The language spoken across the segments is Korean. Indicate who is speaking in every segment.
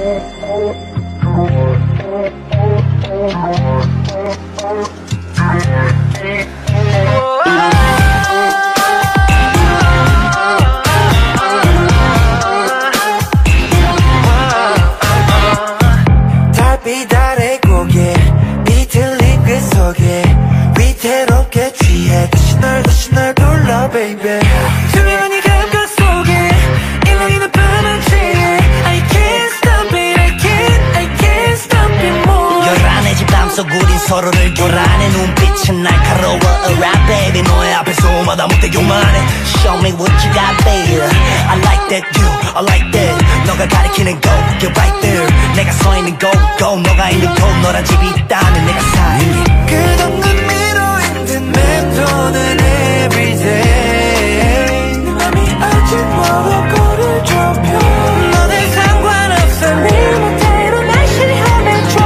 Speaker 1: 달빛 아래 고개 비틀린 그 속에 위태롭게 취해 다시 널 불러 baby 투명한 이 감각 속에 일렁이는 밤은 취해 I can't stop it I can't stop it more
Speaker 2: 요란해 집 밤속 우린 서로를 교란해 눈빛은 날카로워 Alright baby 너의 앞에서 마다 못해 교만해 Show me what you got baby I like that you I like that 너가 가리키는 go get right there 내가 서 있는 go go 너가 있는 go 너란 집이 있다면 내가 살게
Speaker 1: 끝없는 미로인 듯 맴도는 everyday 맘이 어지러워 거를 좁혀 너는 상관없어 네 멋대로 날 싫어해줘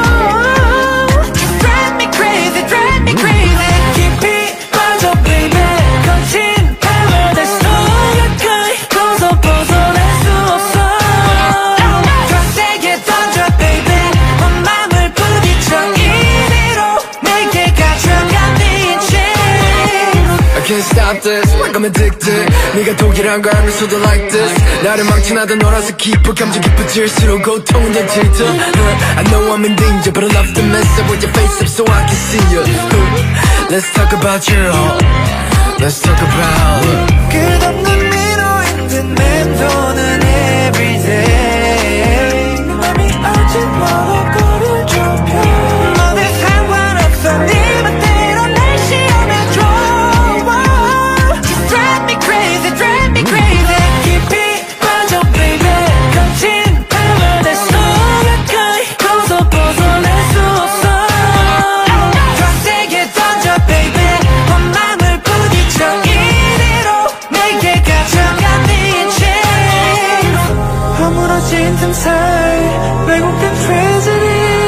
Speaker 1: You drive me crazy drive me crazy 깊이 빠져 baby 거친 paradise 속 가까이 벗어날 수 없어 더 세게 던져 baby 온 맘을 부딪혀 이리로 내게 가져간 빛이
Speaker 3: I can't stop this like I'm addicted 네가 독이란 걸 알면서도 like this 나를 망치나던 너라서 깊어 감정 깊어질수록 고통은 더 짙어 I know I'm in danger but I love to mess up with your face up so I can see you Let's talk about your heart Let's talk about
Speaker 1: 끝없는 미로인 듯 맴도는 everyday 맘이 어지러워 거를 좁혀 너는 상관없어 네 멋대로 날 시험해줘 Just drive me crazy drive me crazy 깊이 빠져 baby 거친 paradise 속 가까이 벗어날 수 없어 더 세게 던져 baby 온 맘을 부딪혀 이리로 내게 가져간 빛이 허물어진 틈 사이 왜곡된 tragedy